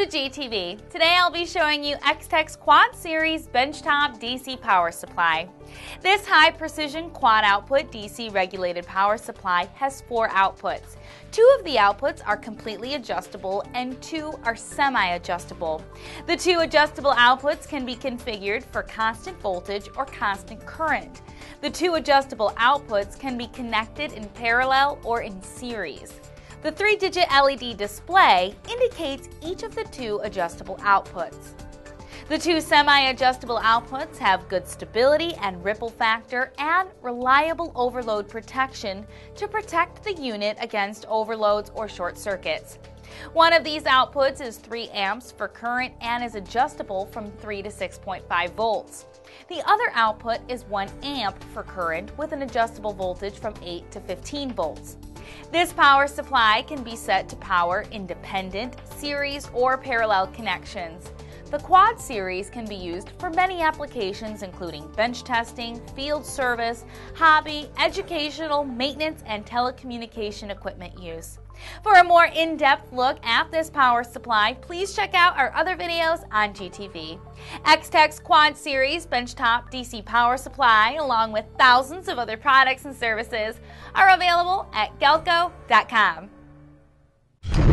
to GTV. Today I'll be showing you Extech's Quad Series Benchtop DC power supply. This high-precision quad output DC regulated power supply has 4 outputs. 2 of the outputs are completely adjustable and 2 are semi-adjustable. The 2 adjustable outputs can be configured for constant voltage or constant current. The 2 adjustable outputs can be connected in parallel or in series. The 3-digit LED display indicates each of the 2 adjustable outputs. The 2 semi-adjustable outputs have good stability and ripple factor and reliable overload protection to protect the unit against overloads or short circuits. One of these outputs is 3 amps for current and is adjustable from 3 to 6.5 volts. The other output is 1 amp for current with an adjustable voltage from 8 to 15 volts. This power supply can be set to power independent, series, or parallel connections. The Quad Series can be used for many applications including bench testing, field service, hobby, educational, maintenance, and telecommunication equipment use. For a more in-depth look at this power supply, please check out our other videos on GTV. Extech's Quad Series Benchtop DC power supply, along with thousands of other products and services, are available at Galco.com.